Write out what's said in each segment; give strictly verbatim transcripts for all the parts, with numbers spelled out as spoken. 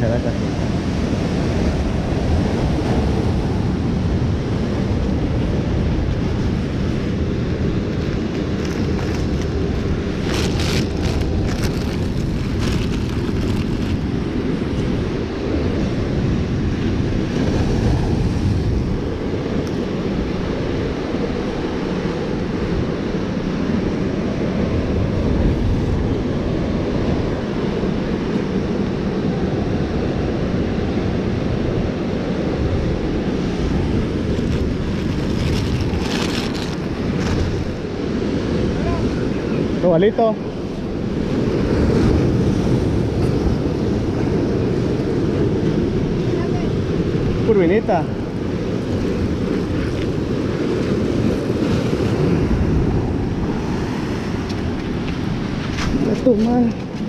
bajé la cajita. Robalito. Curvinita. Es tu mal.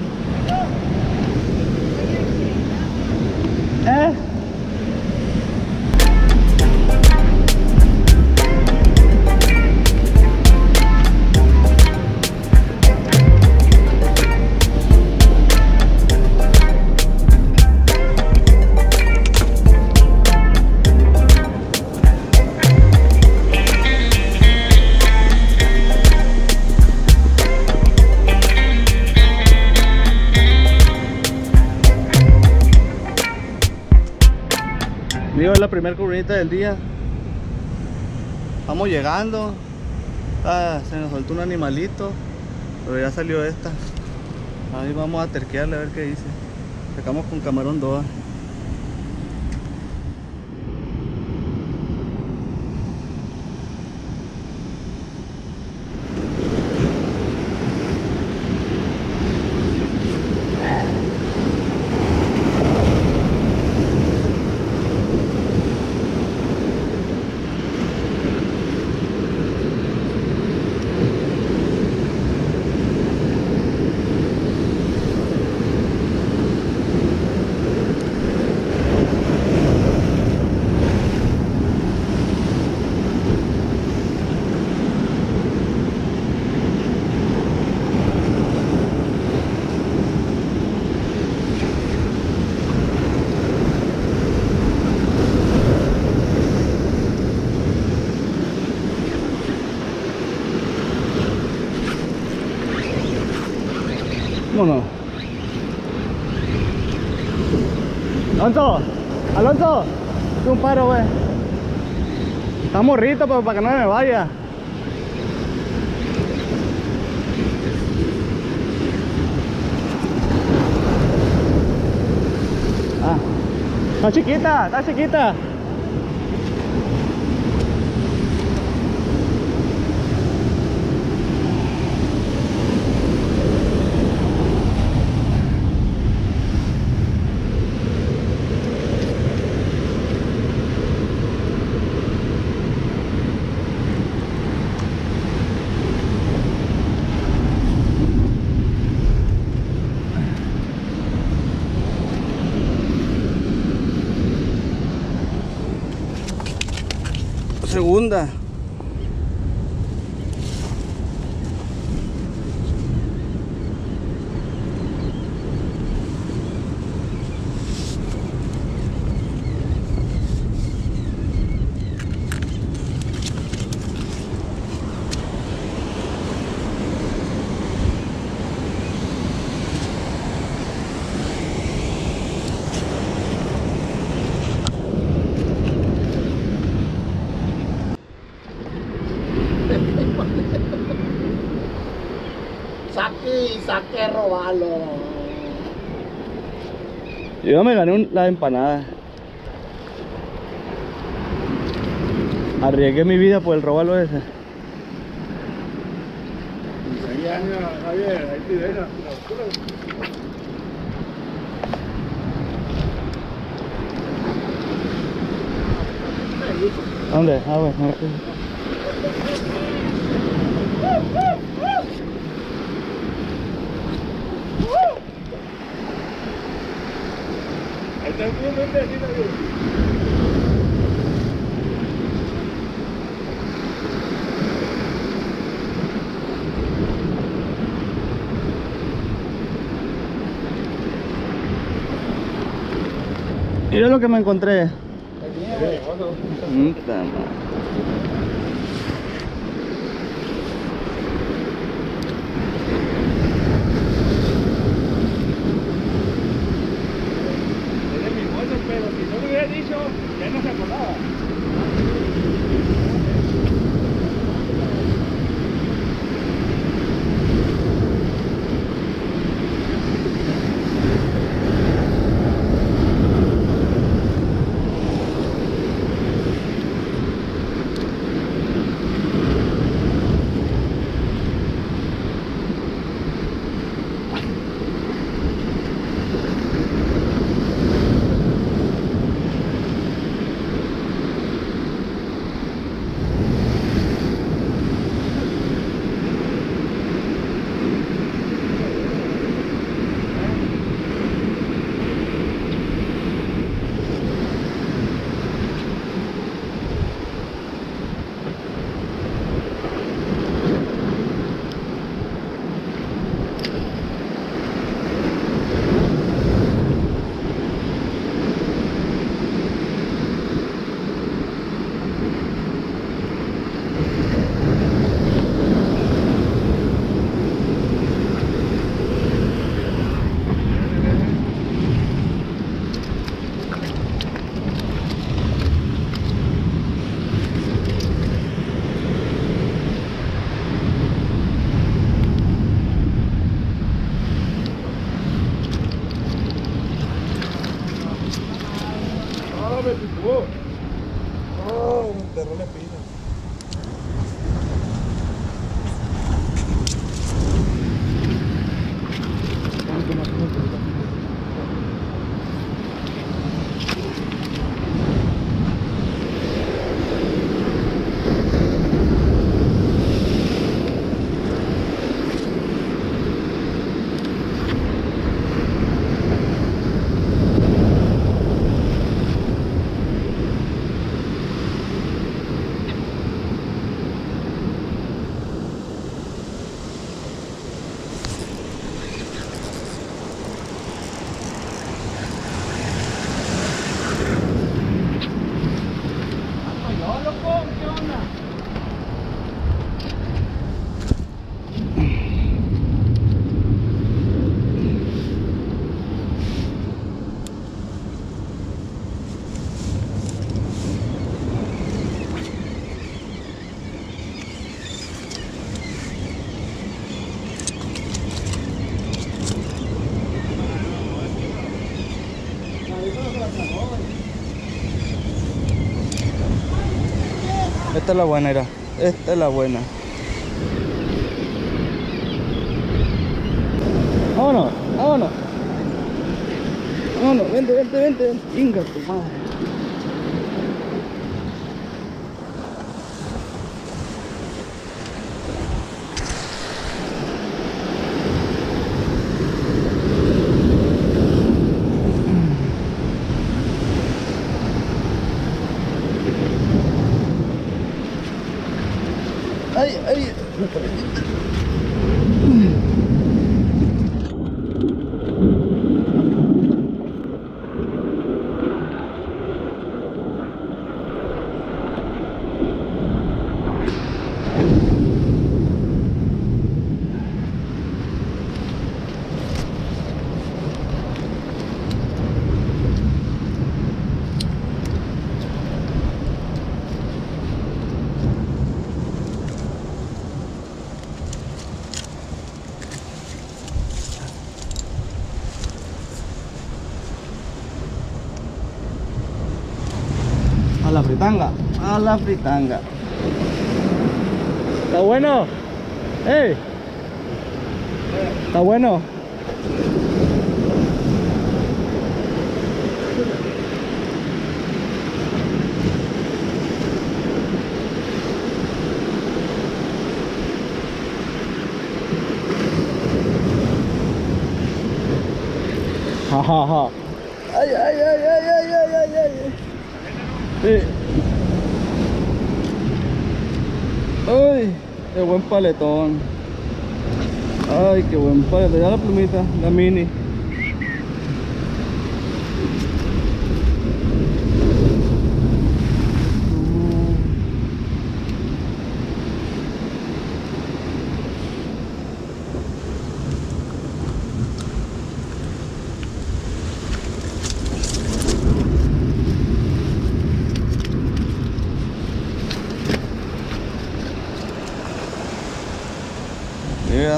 ¿Eh? Digo, es la primera curvinita del día. Vamos llegando. Ah, se nos soltó un animalito, pero ya salió esta. Ahí vamos a terquearle a ver qué dice. Sacamos con camarón doa. Vámonos. Alonso, Alonso, es un paro, güey. Está morrito, pero para que no me vaya. Ah, está chiquita, está chiquita. Segunda. Saque y saque, robalo. Yo me gané un, la empanada. Arriesgué mi vida por el robalo ese. Javier, ahí te deja. ¿Dónde? Ah, bueno. Ahí está el mundo, ¿dónde? Mira lo que me encontré. Puta madre. Pero si no le hubiera dicho, ya no se acordaba. me picó. Oh, me enterró la espina. Esta es la buena, era. Esta es la buena. Vámonos, vámonos. Vámonos, vente, vente, vente, vente. Venga, tu madre. Ay, ay. A la fritanga, a la fritanga. ¿Está bueno? ¡Ey! ¿Está bueno? Ja, ja, ja. Ay, ay, ay, ay, ay, ay, ay, ay. Sí. Ay, qué buen paletón. Ay, qué buen paletón. Ya la plumita, la mini.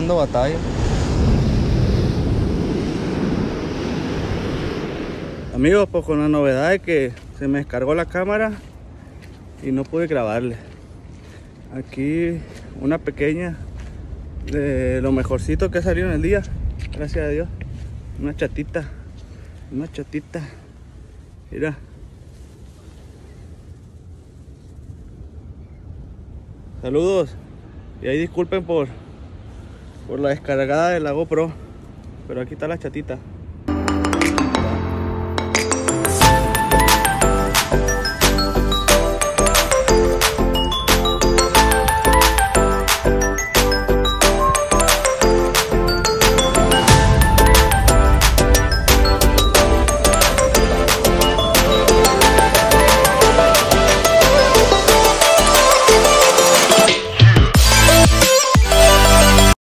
dando batalla. Amigos, pues con la novedad de que se me descargó la cámara y no pude grabarle. Aquí una pequeña de lo mejorcito que ha salido en el día, gracias a Dios. Una chatita, una chatita, mira. Saludos, y ahí disculpen por, por la descargada de la GoPro, pero aquí está la chatita.